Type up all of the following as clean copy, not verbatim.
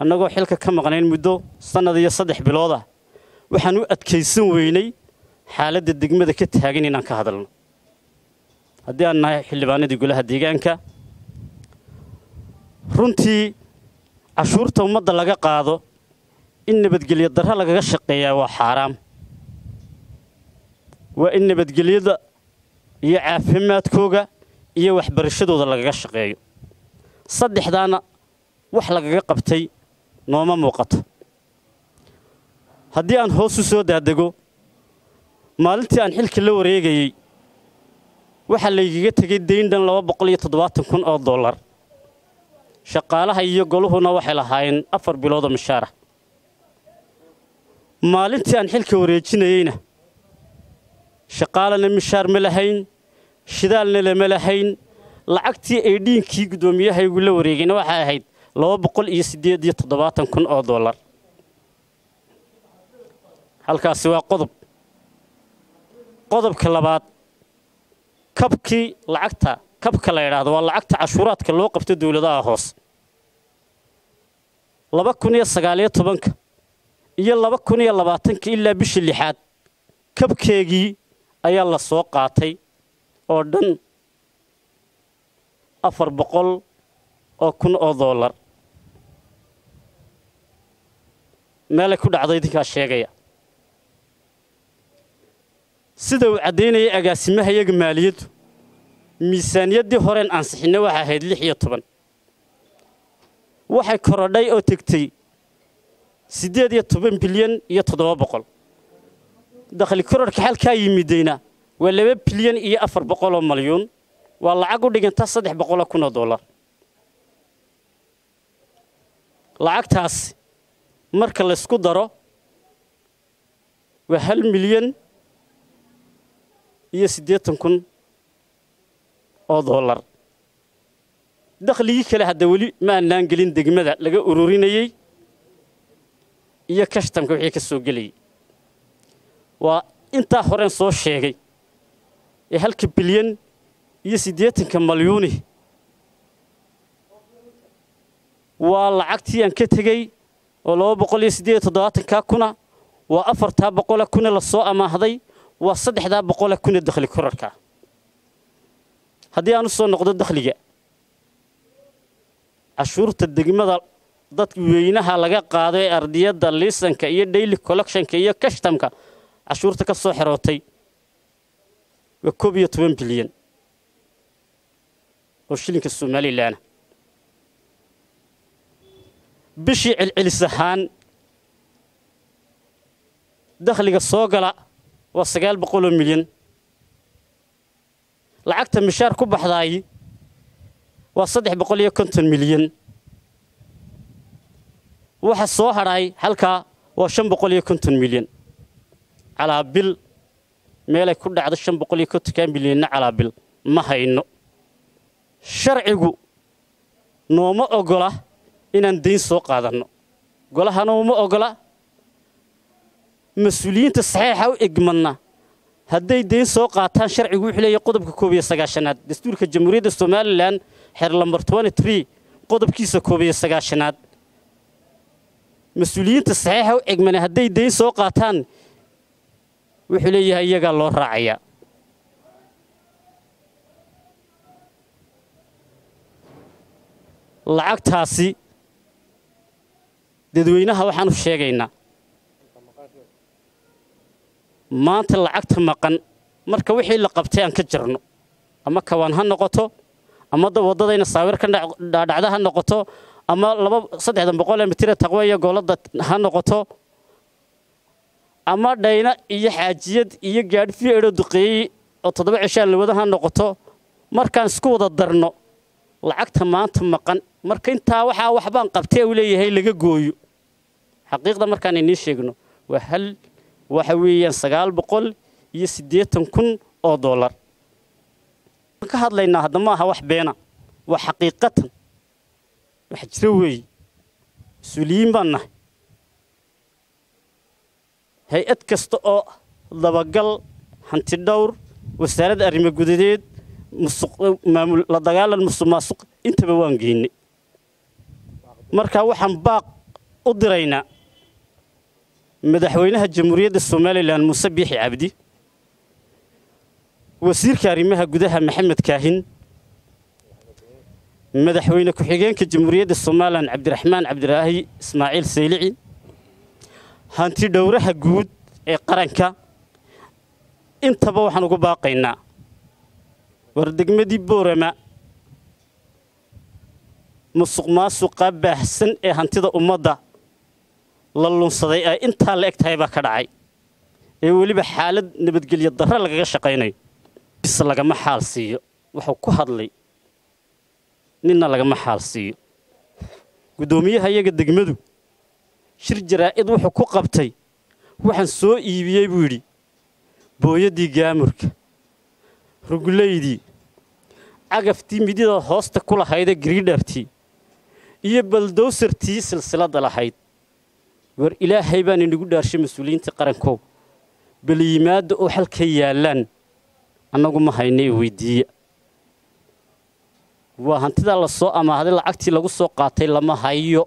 annagoo xilka ka maqnayn muddo sanad iyo 3 bilood ah waxaan u adkaysan weynay xaaladda degmada ka taagan inaan ka hadalno haddii aan nahay xildhibaanadii golaha deegaanka runtii cashuurta ummadda laga qaado in nabadgelyo darro lagaga shaqeeyaa waa xaraam waa in nabadgelyada iyo caafimaadkooga iyo waxbarashadooda lagaga shaqeeyo saddexdaana wax lagaga qabtay nooma muuqato haddii aan hoos u soo daadego maalintii aan xilka la wareegayay waxa la iga tagay deyn dhan $270,000 shaqaalaha iyo goluhuna waxay lahaayeen 4 bilood oo mushaar ah maalintii aan xilka wareejinayayna shaqaalana mushaar ma lahayn shidaalna lama lahayn lacagtii ay dhiinkii gudoomiyahaygu la wareegayna waxa ahayd $287,000 halkaasi waa qodobka labaad kabkii lacagta kabka la yiraahdo waa lacagta cashuuraadka loo qabto dawladaha hoos 2019 iyo 2020 ilaa bishii 6 kabkeegii ayaa la soo qaatay oo dhan $400,000 meel ku dhacday idinka sheegaya sida uu cadeynayay agaasimaha iyaga maaliyaddu miisaaniyaddii horeen ansixinay waxa ahayd 16 waxay korodhay oo tagtay 18 bilyan iyo 700 dakhli korodhka halka yimidayna waa 2 bilyan iyo 400 malyan waa lacag u dhiganta $300,000 lacagtaas marka la isku daro waa 1 milyan iyo 80,000 dakhligii kale hadda wali ma aanan gelin degmada laga ururinayay iyo kashtamka wixii ka soo galay waa inta horeen soo sheegay ee 1 bilyan iyo 80 malyan waa lacagtii aan ka tagay oo 287 kuna waa 400 kuna la soo amaahday waa 300 kuna dakhli korarka haddii aan soo noqdo dakhliga cashuurta degmada dadka weynaha laga qaaday ardiyada liisanka iyo daily collectionka iyo customka cashuurta ka soo xirootay waa 12 bilyan oo shilinka Soomaaliland bishii cilcilisahan dakhliga soo gala waa 900 milyan lacagta mishaar ku baxday waa 350 milyan waxa soo haray halka waa 550 milyan على بال ميلك كل عدد 550 milyan على بال ما hayno sharcigu nooma ogola inaan deyn soo qaadano golahana uma ogola mas'uuliyiinta saxiixa u igmanna hadday deyn soo qaataan sharcigu wuxuu leeyahay qodobka 19aad dastuurka jamhuuriyadda Soomaaliland xeer lambar 23 qodobkiisa 19aad mas'uuliyiinta saxiixa u igmanna hadday deyn soo qaataan wuxuu leeyahay iyaga loo raacaya lacagtaasi dadweynaha waxaan u sheegaynaa maanta lacagta maqan marka wixii la qabtay aan ka jirno ama kawaan ha noqoto ama wadadayna saawir ka dhacda ha noqoto ama 300 mitir taqwaya goolada ha noqoto ama dhayna iyo xaajiyad iyo gaadhi fiiro duqeey oo 7 cishaan la wada ha noqoto markaan isku wada darno lacagta maanta maqan marka inta wax baan qabtay uu leeyahay laga gooyo xaqiiqda markaan inii sheegno waa hal waxa weeyaan $980,000 ka hadlaynaa hadda ma aha wax beena waa xaqiiqatan wax jira weey suuliin baan nahay hay'ad kasta oo dabagal hanti dhowr wasaaradda arrimaha gudaheed maamul la dagaalan musuqmaasuq intaba waan geynay marka waxaan baaq u diraynaa madaxweynaha jamhuuriyadda Soomaaliland Muuse Biixi Cabdi wasiirka arrimaha gudaha Maxamed Kaahin madaxweyne ku-xigeenka jamhuuriyadda Soomaaliland Cabdiraxmaan Cabdiraahi Ismaaciil Saylici hanti dhowraha guud ee qaranka intaba waxaan ugu baaqaynaa war degmadii Boorama musuqmaasuqa baahsan ee hantida ummadda la lunsaday ay inta la egtahay baa ka dhacay ee waliba xaalad nabadgelyo darro lagaga shaqeynayo is lagama xaal siiyo wuxuu ku hadlay ninna lagama xaal siiyo gudoomiyaha iyaga degmadu shir jaraa'id wuxuu ku qabtay waxaan soo iibiyay buu yiri booyadii gaamurka ruguleydii cagaftii midida hoosta ku lahayd gariidhartii iyo baldowsartii silsilada lahayd war ilaahay baan inagu dhaarshay mas'uuliyiinta qarankow bal yimaado oo halka yaalaan annagu ma haynay weydiiya waa hantida la soo amaahday lacagtii lagu soo qaatay lama hayo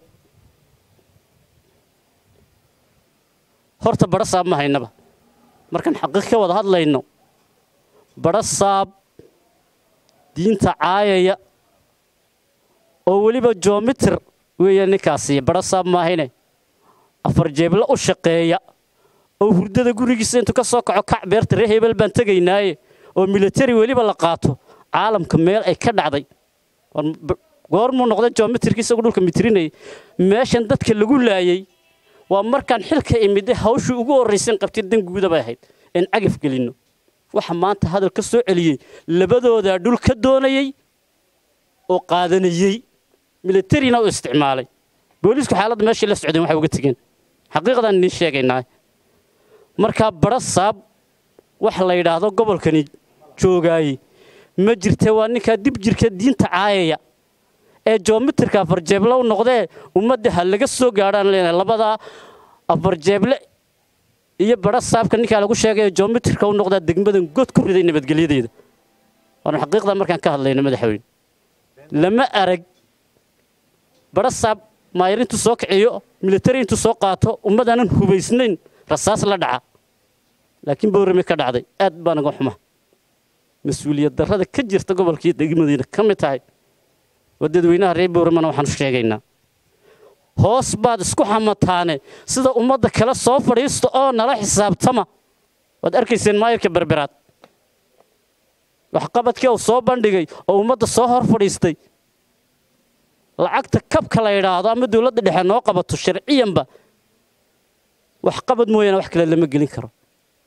horta barasaab ma haynaba markan xaqiiq ka wada hadlayno barasaab diinta caayaya oo waliba geometry weeyaan ninkaasi barasaab ma hayne afar jeebla u shaqeeya oo hurdada gurigiisa intuu ka soo kaco kac beerta reehebel baan tagaynaaye oo military waliba la qaato caalamka meel ay ka dhacday goormuu noqday geometrykiisa dhulka mitrinay meeshan dadka lagu laayay waa markaan xilka imide hawshu ugu horeysan qabtay dan guud bay ahayd in cagaf gelino waxa maanta hadal ka soo celiyay labadooda dhul ka doonayay oo qaadanayay military-na u isticmaalay booliisku xaaladda meeshii la socdeen waxay uga tageen xaqiiqadan idin sheegaynaa marka barasaab wax la yiraahdo gobolkani joogay ma jirtay waa ninka dib jirka diinta caayaya ee geometryka afar jeebla u noqday ummadda hal laga soo gaaraan leeyahay labada afar jeeble iyo barasaabka ninka lagu sheegay geometryka u noqda degmadan god ku riday nabadgelyadeeda waan xaqiiqda markaan ka hadlayno madaxweyne lama arag barasaab maayirintu soo kiciyo military intu soo qaato ummadaanan hubaysnayn rasaas la dhaca laakiin Boorame ka dhacday aad baan uga xumaa mas'uuliyad darrada ka jirta gobolkii degmadiina ka mid tahay wadadweynaha reer Boorame waxaan sheegaynaa hoos baad isku xamataane sida ummadda kala soo fadhiisto oo nala xisaabtama wad arkayseen maayirka berberaad wax qabadkii uu soo bandhigay oo ummadda soo hor fadhiistay lacagta kabka la yiraahdo ama dawladda dhexe noo qabato sharciyanba wax qabad mooyana wax kale lama gelin karo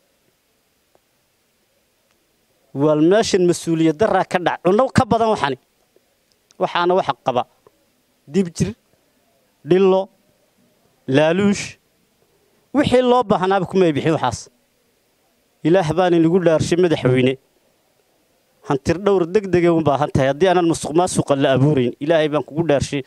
wal meeshan mas'uuliyad darra ka dhac cunno ka badan waxaana wax qaba dib jir dhillo laaluush wixii loo baahnaa kuma bixin waxaas ilaah baan inagu dhaarshay madaxweyne hantir dhowr degdeg u baahan tahay haddii aanan musuqmaasuq la abuurin ilaahay baan kugu dhaarshay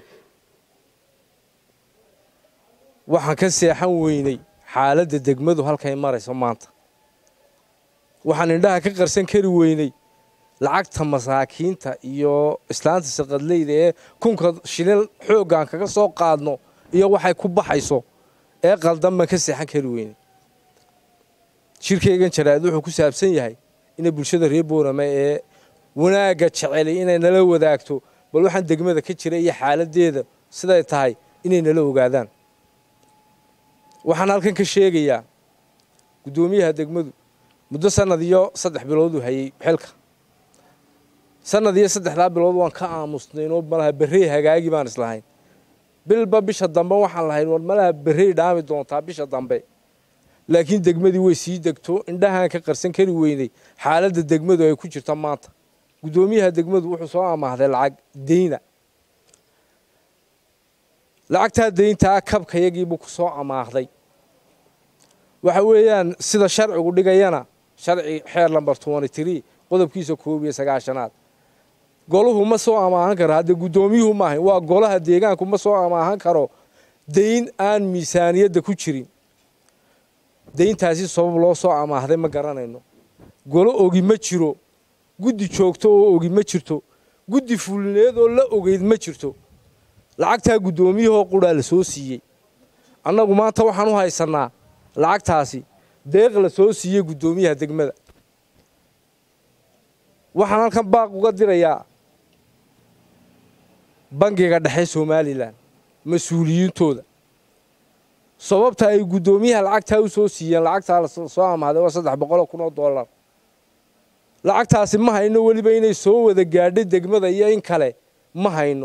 waxaan ka seexan weynay xaaladda degmadu halkay marayso maanta waxaan indhaha ka qarsan kari weynay lacagta masaakiinta iyo islaanta saqadleyda ee kunka shilal xoogan kaga soo qaadno iyo waxay ku baxayso ee qaldan ma ka seexan kari weynay shirkeygan jaraa'id wuxuu ku saabsan yahay in bulshada reer Boorame ee wanaaga jecel inay nala wadaagto bal waxaan degmada ka jira iyo xaaladeeda siday tahay inay nala ogaadaan waxaan halkan ka sheegayaa gudoomiyaha degmadu muddo sanad iyo 3 bilood u hayay xilka sanad iyo 3 bilood waan ka aamusnay oo malaha barri hagaagi baan islahayn bilba bisha dambe waxaan lahayn war malaha barri dhaami doontaa bisha dambe laakiin degmadii way sii degto indhahan ka qarsan kari weynay xaaladda degmadu ay ku jirto maanta gudoomiyaha degmadu wuxuu soo amaahday lacag deyna lacagta deynta kabkayagiibu ku soo amaahday waxa weeyaan sida sharcigu dhigayana sharci xeer number 23 qodobkiisa 19 goluhu ma soo amaahan karo hadda gudoomiyuhu ma ahayn waa golaha deegaanku ma soo amaahan karo deyn aan miisaaniyadda ku jirin deyntaasi sabab loo soo amaahday ma garanayno golo ogi ma jiro guddi joogto oo ogi ma jirto guddi fulineed oo la ogeyd ma jirto lacagta gudoomiyuhu quraa la soo siiyay annagu maanta waxaan u haysanaa lacagtaasi deeq la soo siiyey guddoomiyaha degmada. waxaan halkan baaq uga dirayaa bangiga dhexe Somaliland mas'uuliyiintooda sababta ay guddoomiyaha lacagta u soo siiyeen lacagta la soo amaaday waa $300,000 lacagtaasi ma hayno waliba inay soo wada gaadhay degmada iyo in kale ma hayno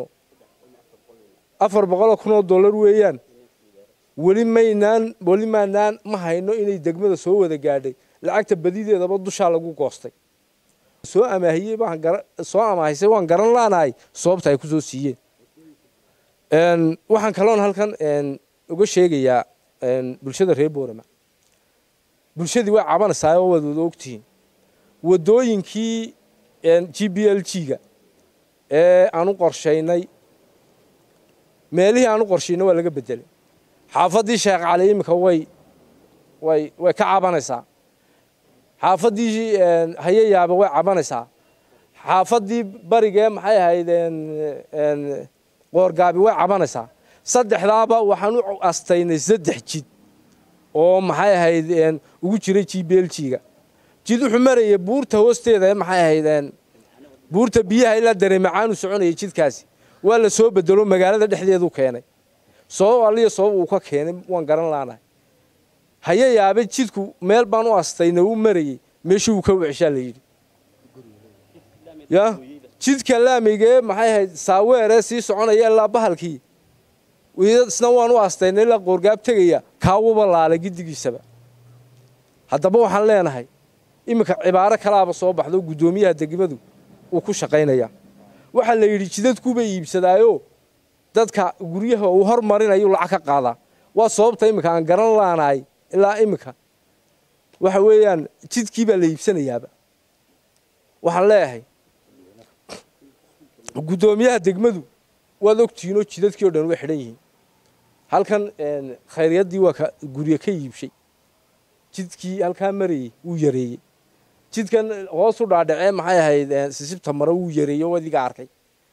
$400,000 weeyaan wali maanaan ma hayno inay degmada soo wada gaadhay lacagta badideedaba dusha lagu goostay soo amaahiyay waan garan laanahay sababta ay ku soo siiyeen waxaan kaloon halkan uga sheegayaa bulshada reer Boorama bulshadii way cabanaysaa oo wada ogtiin wadooyinkii GBLG-ga aanu qorsheynay meelihii aanu qorsheynay waa laga bedelay xaafadii Sheekh Cali imika way ka cabanaysaa xaafadii hayayaaba way cabanaysaa xaafadii bariga maxay ahaydeen qoorgaabi way cabanaysaa saddexdaaba waxaan u astaynay 3 jid oo maxay ahaydeen ugu jiray GBLG-ga jid wuxuu marayay buurta hoosteeda maxay ahaydeen buurta biyaha ila dareemacaan u soconayay jidkaasi waa la soo bedelo magaalada dhexdeedu keenay sabab uu ka keenay waan garan laanahay hayayaaba jidku meel baan u astaynay uu marayay meeshii uu ka wixisha la yiri jidka laamiga maxay ahayd saaweere sii soconaya ilaa bahalkii isna waan u astaynay la qoorgaab tagaya kaawuba laalay gidigiisaba haddaba waxaan leenahay imika cibaaro kalaaba soo baxdo guddoomiyaha degmadu uu ku shaqaynaya waxa la yiri jidadku bay iibsadaayo dadka guryaha uu hormarinayo lacag ka qaada waa sababta imika aan garan laanahay ilaa imika waxa weeyaan jidkii baa la iibsanayaaba waxaan leeyahay guddoomiyaha degmadu waad ogtiino jidadkii oo dhan way xidhan yihiin halkan khayriyadii waa ka guriga ka iibshay jidkii halka marayay uu yareeyay jidkan hoos u dhaadhacay maxay ahayd sisibta mara uu yareeyo wadiga arkay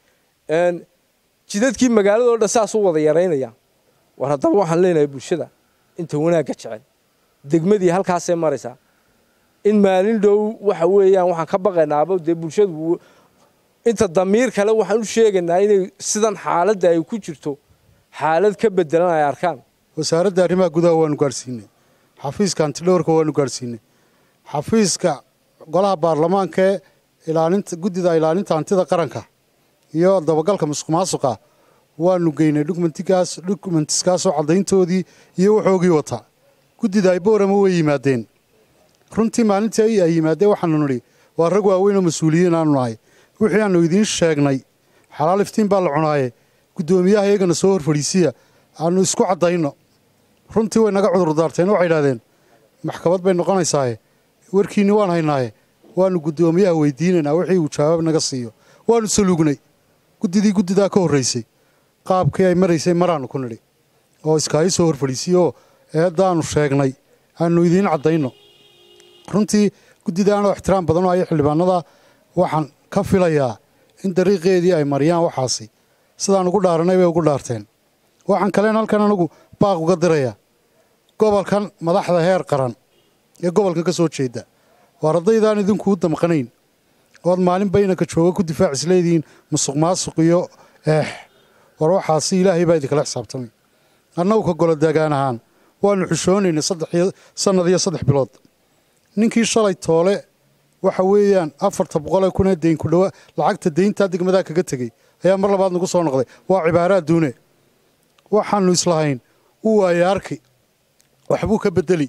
jidadkii magaalada dhan saas u wada yareynaya war haddaba waxaan leenahay bulshada inta wanaagga jecel degmadii halkaas ay maraysaa in maalin dhow waxa weeyaan waxaan ka baqaynaaba de bulshadu inta damiir kale waxaan u sheegaynaa inay sidan xaaladda ay ku jirto xaalad ka bedelan ay arkaan wasaaradda arrimaha gudaha waanu gaarsiinay xafiiska antidhowrka waanu gaarsiinay xafiiska golaha baarlamaanka ilaalinta guddida ilaalinta hantida qaranka iyo dabagalka musuqmaasuqa waanu geynay dokumentiskaas oo caddayntoodii iyo waxoogii wata guddida ay Boorama way yimaadeen runtii maalintii ay yimaadeen waxaanu nidhi waa rag waaweyn oo mas'uuliyiin aanu nahay wixii aanu idiin sheegnay xalaal iftiin baa la cunaaye guddoomiyaha iyagana soo hor fadhiisiya aanu isku caddayno runtii way naga cudur daarteen waxay yidhaahdeen maxkamad bay noqonaysaaye warkiinni waan haynaaye waanu guddoomiyaha weydiinaynaa wixii uu jawaab naga siiyo waanu saluugnay guddidaa ka horraysay qaabkii ay maraysay maraannu ku nidhi oo iskaayi soo hor fadhiisiyo eeddaannu sheegnay aanu idiin caddayno runtii guddidaanoo ixtiraam badan oo aya xildhibaanada waxaan ka filayaa in dariiqeedii ay mariyaan waxaasi sidaan ugu dhaaranay bay ugu dhaarteen waxaan kaleen halkan anigu baaq uga dirayaa gobolkan madaxda heer qaran ee gobolkan ka soo jeeda waa ardaydaan idinkuu damqanayn ood maalinba inanka jooga ku difaac isleedihiin musuqmaasuq iyo war waxaasi ilaahay baa idinkala xisaabtamay annagu ka golo deegaan ahaan waanu xishoonaynay sannad iyo 3 bilood ninkii shalay toole waxa weeyaan 400,000 deyn ku dhawa lacagta deynta degmada kaga tagay ayaa mar labaad nagu soo noqday waa cibaaro adduune waxaanu islahayn uu waayaarki waxbuu ka bedeli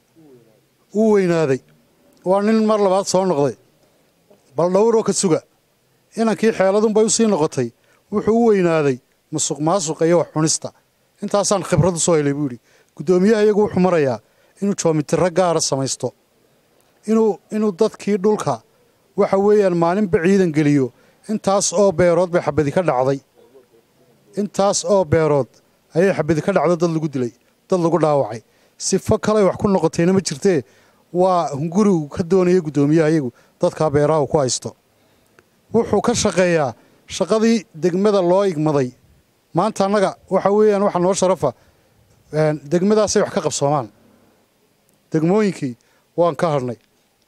uu weynaaday waa nin mar labaad soo noqday bal dhowroo ka suga inankii xeeladunbay u sii noqotay wuxuu u weynaaday musuqmaasuqa iyo wax cunista intaasaan khibrad u soo helay buu yidhi guddoomiyaha iyagu wuxuu marayaa inuu joomitiro gaara samaysto inuu dadkii dhulka waxa weeyaan maalinba ciidan geliyo intaas oo beerood bay xabadi ka dhacday intaas oo beerood ayay xabadi ka dhacdo dad lagu dilay dad lagu dhaawacay sifo kale wax ku noqotayna ma jirtee waa hungurigu ka doonaya guddoomiyaha iyagu dadkaa beeraha ku haysto wuxuu ka shaqeeyaa shaqadii degmada loo igmaday maanta annaga waxa weeyaan waxa noo sharafa degmadaasay wax ka qabsoomaan degmooyinkii waan ka hadhnay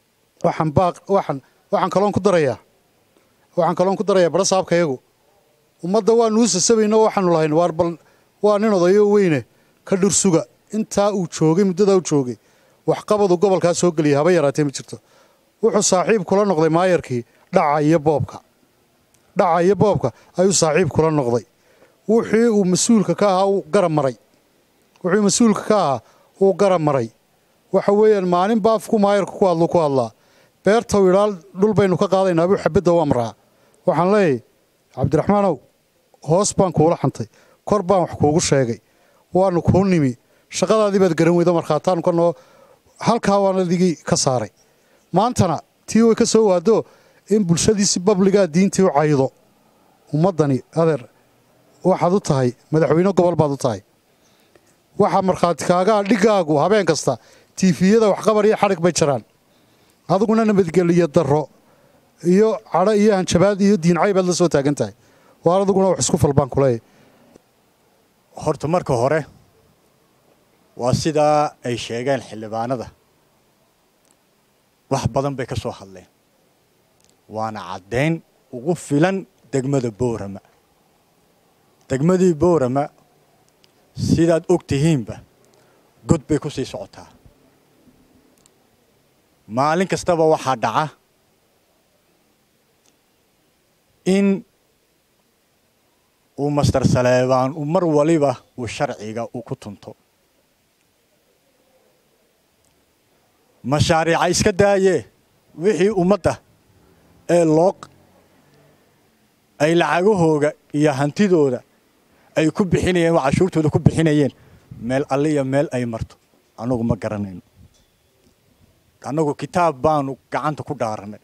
waxaan kaloon ku darayaa bara saabkayagu ummadda waanu u sasabayno waxaanu lahayn waa nin odayo weyne ka dhursuga intaa uu joogay muddadaa u joogay waxqabadu gobolkaa soo geliyay haba yaraatee ma jirto wuxuu saaxiib kula noqday maayarkii dhaca iyo boobka ayuu saaxiib kula noqday wixii uu mas-uulka ka ahaa uu garab maray waxa weeyaan maalin baafku maayarka ku hadlaa beertaw idhaal dhul baynu ka qaadaynaa buu xabadda u amraa waxaan leeyahay cabdiraxmaanow hoos baan kuula xantay kor baan wax kuugu sheegay waanu kuu nimi shaqadaadii baad garan weyda markhaataanu ka noo halkaa waan adigii ka saaray maantana tii way ka soo waado in bulshadiisi babligaa diintii u caydo ummaddani adeer waxaad u tahay madaxweyne gobol baad u tahay waxaa markhaati kaagaa dhigaagu habeen kasta tiifiyada waxqabar iyo xadhig bay jiraan adiguna nabadgeliyo darro iyo cadho iyo hanjabaad iyo diincay baad la soo taagan tahay waar adiguna wax isku falbaan kuleeyahy horta marka hore waa sidaa ay sheegeen xildhibaanada wax badan bay ka soo hadleen waana caddayn ugu filan degmada boorama degmadii boorama sidaad og tihiinba god bay ku sii socotaa maalin kastaba waxaa dhaca in uu master Saleebaan uu mar waliba uu sharciga uu ku tunto mashaariic iska daayee wixii ummadda ee ay lacagahooga iyo hantidooda ay ku bixinayeen waa cashuurtooda ku bixinayeen meel alliya meel ay marto anagu ma garanayno anagu kitaab baanu gacanta ku dhaaranay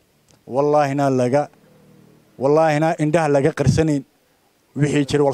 wallaahina indhaha laga qarsanayn wixii jira waa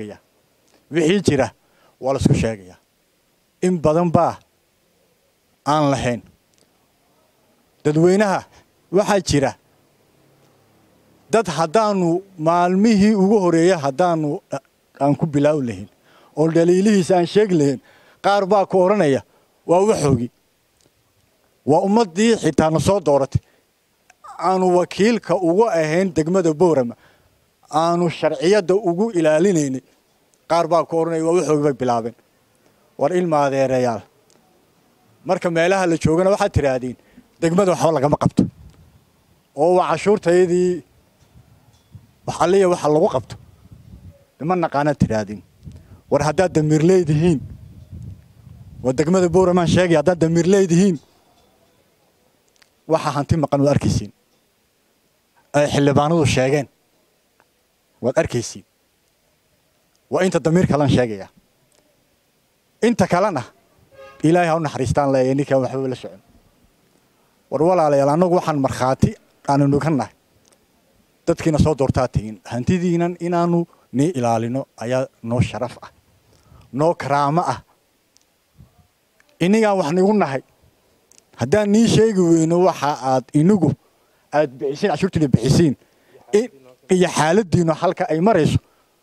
la isku sheegayaa in badan baa aan lahayn dadweynaha waxaa jira dad haddaanu maalmihii ugu horeeyay haddaanu aan ku bilaaw lahayn oo dhaliilihiisa aan sheegi lahayn qaar baa ku oranaya waa waxoogi waa ummadii xitaa na soo dooratay aanu wakiilka ugu ahayn degmada boorama aanu sharciyada ugu ilaalinaynay qaar baa ku oranaya waa waxoogi bay bilaabeen war ilma adeerayaal marka meelaha la joogana waxaad tiraahdiin degmada waxba lagama qabto oo waa cashuurtaydii wax alliya waxa lagu qabto ma naqaanaad tiraahdiin war haddaad damiir leedihiin waa degmada boorama sheegay haddaad damiir leedihiin waxa hanti maqan waad arkaysiin ay xildhibaanadu sheegeen waad arkaysiin waa inta damiir kalan sheegaya inta kalena ilaahay ha u naxariistaan leeyahay ninkaan waxba la socon war walaalayaal anagu waxaan markhaati aanu ka nahay dadkiina soo doortaa tihiin hantidiinan inaanu nii ilaalino ayaa noo sharaf ah noo karaamo ah inigaan wax nigu nahay haddaan nii sheegi weyno waxa aad inigu aad bixisiin cashuurtiina bixisiin iyo xaaladiinu halka ay marayso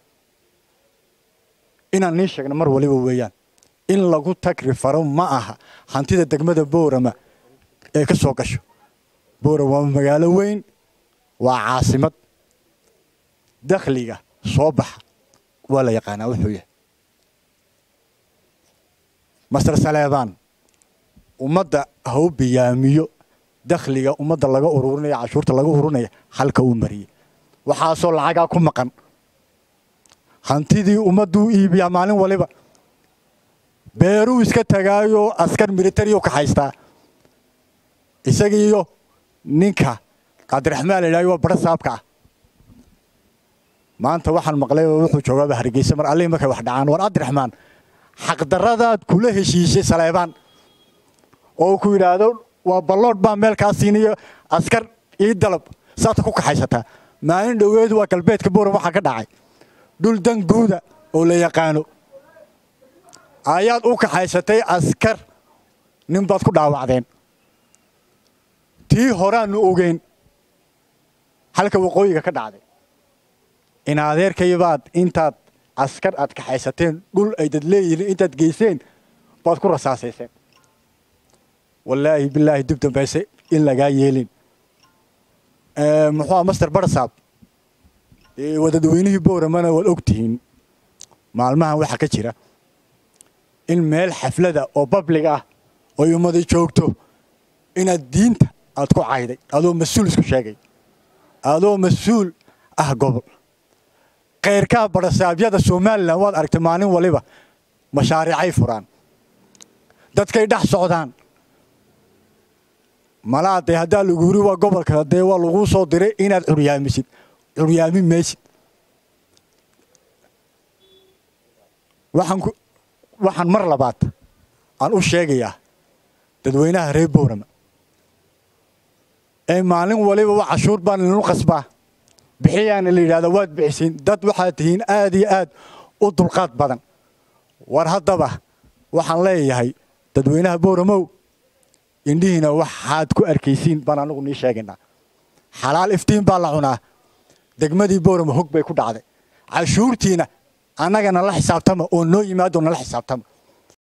inaan nii sheegno mar waliba weeyaan in lagu tagri faro ma aha hantida degmada boorama ee ka soo gasho boorama waa magaalo weyn waa caasimad dakhliga soo baxa waa la yaqaanaa wuxuu yahay master Saleebaan ummadda ha u biyaamiyo dakhliga ummadda laga ururinaya cashuurta laga ururinaya halka uu mariyay waxaasoo lacagaa ku maqan hantidii ummaddu iibiyaa maalin waliba beeruu iska tagaayo askar military ka haystaa isagiiyo ninka Cabdiraxmaan ilaahay waa bara saabka maanta waxaan maqlay wuxuu joogaa Hargeysa mar alle markay wax dhacaan war Cabdiraxmaan xaq daradaad kula heshiisay Saleebaan oo ku yiraahdo waa ballood baa meel ka siinayo askar ii dalab saata ku kaxaysata maalin dhaweed waa galbeedka boorama waxa ka dhacay dhul dan guuda oo la yaqaano ayaad u kaxaysatay askar nin baad ku dhaawacdeen tii horaanu ogeyn halka waqooyiga ka dhacday in adeerkaybaad intaad askar aad kaxaysateen dhul ay dad leeyihiin intaad geyseen baad ku rasaasayseen wallaahi bilaahi dib dambayse in lagaa yeelin muxuu master barsaab wadadweynihii booramana waad ogtihiin maalmahan waxa ka jira in meel xaflada oo public ah oo ummadu joogto inaad diinta aad ku cayday adoo mas'uul isku sheegay adoo mas'uul ah gobol qeyrka barasaabyada Soomaaliland waad aragtay maalin waliba mashaariicay furaan dadkay dhex socdaan malaade hadaa lagu yiri waa gobolka hadee waa lagu soo diray inaad curyaami meeshid waxaan mar labaad aan u sheegayaa dadweynaha reer Boorama ee maalin waliba waa cashuur baan lagu qasbaa bixiyaan la yiraahdo waad bixisin dad waxa tihiin aad iyo aad u dulqaad badan war haddaba waxaan leeyahay dadweynaha Booramo indhihiina waxaad ku arkaysiin baan anagu nii sheegaynaa xalaal iftiin baa la cunaa degmadii Booramo hog bay ku dhacday cashuurtiina annagana la xisaabtama oo noo yimaado na la xisaabtama